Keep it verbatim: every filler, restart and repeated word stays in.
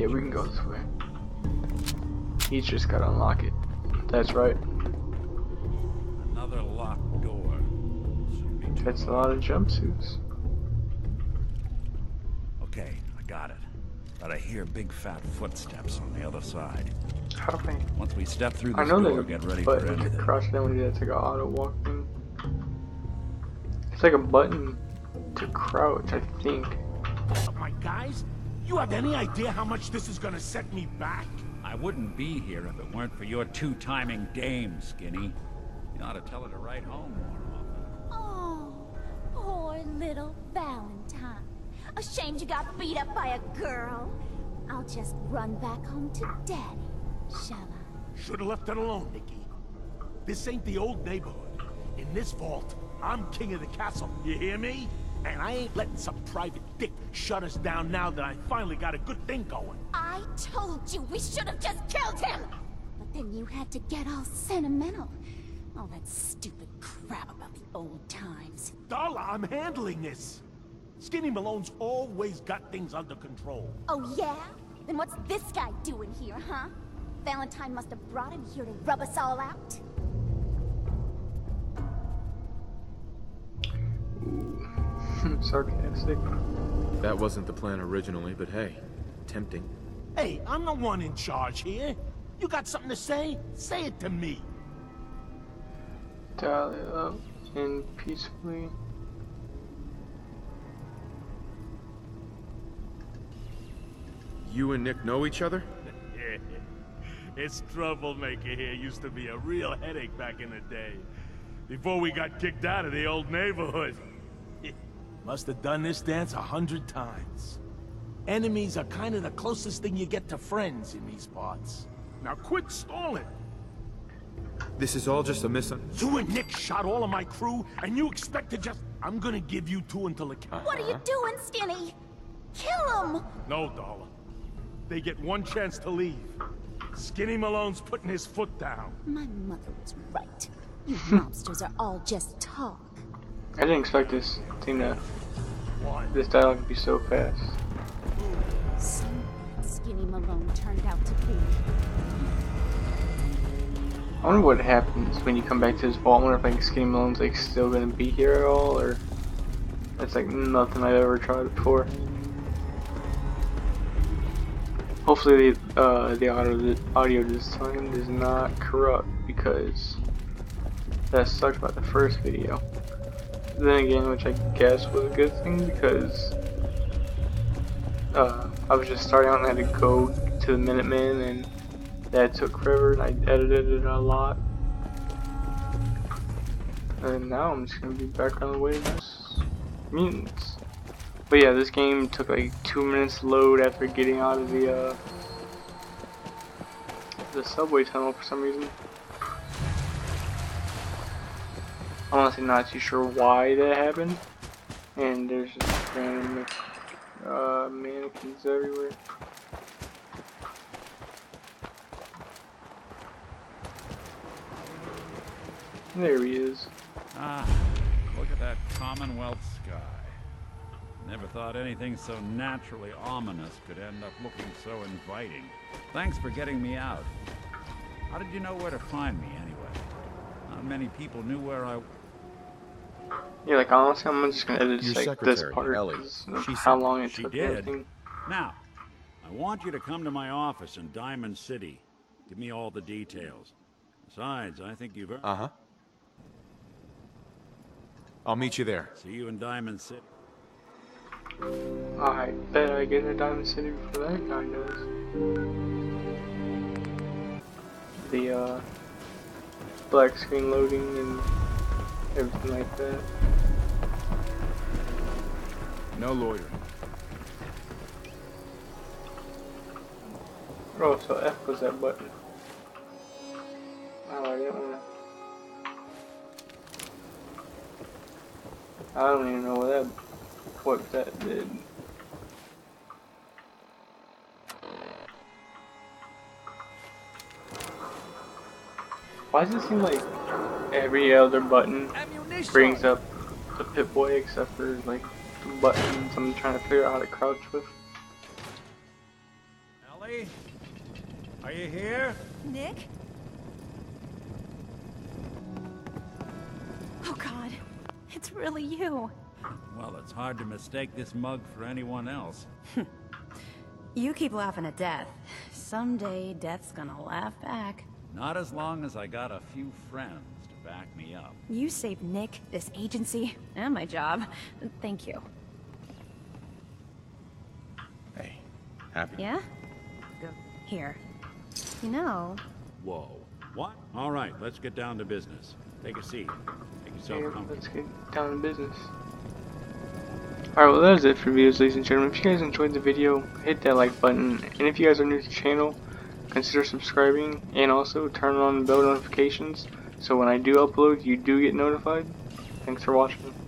Yeah, we can go this way. He's just gotta unlock it. That's right. Another locked door. Shouldn't be too That's a hard. lot of jumpsuits. Okay, I got it. But I hear big fat footsteps on the other side. How do I? Once we step through I this know door, that, get ready but for to anything. crouch down when you do that's like an auto walk thing. It's like a button to crouch, I think. My guys, you have any idea how much this is gonna set me back? I wouldn't be here if it weren't for your two-timing dame, Skinny. You ought to tell her to ride home more often. Oh, poor little Valentine. Ashamed you got beat up by a girl. I'll just run back home to Daddy, shall I? Should've left it alone, Nikki. This ain't the old neighborhood. In this vault, I'm king of the castle, you hear me? And I ain't letting some private dick shut us down now that I finally got a good thing going. I told you we should have just killed him! But then you had to get all sentimental. All that stupid crap about the old times. Darla, I'm handling this. Skinny Malone's always got things under control. Oh yeah? Then what's this guy doing here, huh? Valentine must have brought him here to rub us all out. Sarcastic. That wasn't the plan originally, but hey, tempting. Hey, I'm the one in charge here. You got something to say? Say it to me. Dial it up and peacefully. You and Nick know each other? This troublemaker here used to be a real headache back in the day. Before we got kicked out of the old neighborhood. Must have done this dance a hundred times. Enemies are kind of the closest thing you get to friends in these parts. Now quit stalling. This is all just a misunderstanding. You and Nick shot all of my crew, and you expect to just... I'm gonna give you two until it counts. What are you doing, Skinny? Kill him! No, Darla. They get one chance to leave. Skinny Malone's putting his foot down. My mother was right. You mobsters are all just talk. I didn't expect this thing to, What? this dialogue to be so fast. So bad Skinny Malone turned out to be. I wonder what happens when you come back to this vault. I wonder if like Skinny Malone's like still gonna be here at all, or it's like nothing I've ever tried before. Hopefully the uh, the audio the audio this time is not corrupt, because that sucked about the first video. Then again, which I guess was a good thing, because uh, I was just starting out and I had to go to the Minutemen, and that took forever, and I edited it a lot. And now I'm just gonna be back on the way to this mutants. But yeah, this game took like two minutes to load after getting out of the uh, the subway tunnel for some reason. I'm honestly not too sure why that happened. And there's just random uh, mannequins everywhere. There he is. Ah, look at that Commonwealth sky. Never thought anything so naturally ominous could end up looking so inviting. Thanks for getting me out. How did you know where to find me anyway? Not many people knew where I... Yeah, like honestly, I'm just gonna edit Your like this secretary, part Ellie, 'cause of she how said- long it She took. did. Everything. Now, I want you to come to my office in Diamond City. Give me all the details. Besides, I think you've earned... Uh-huh. I'll meet you there. See you in Diamond City. I bet I get to Diamond City before that guy does. The uh, black screen loading and everything like that. No loitering. Oh, so F was that button. Oh, I didn't wanna. I don't even know what that what that did. Why does it seem like every other button brings up the Pip-Boy except for like the buttons I'm trying to figure out how to crouch with? Ellie? Are you here? Nick? Oh God, it's really you. Well, it's hard to mistake this mug for anyone else. You keep laughing at death. Someday, death's gonna laugh back. Not as long as I got a few friends to back me up. You saved Nick, this agency, and my job. Thank you. Hey, happy? Yeah? Go. Here. You know... Whoa. What? All right, let's get down to business. Take a seat. Make yourself Okay, comfortable. let's get down to business. Alright, well that was it for videos, ladies and gentlemen. If you guys enjoyed the video, hit that like button. And if you guys are new to the channel, consider subscribing. And also turn on bell notifications, so when I do upload, you do get notified. Thanks for watching.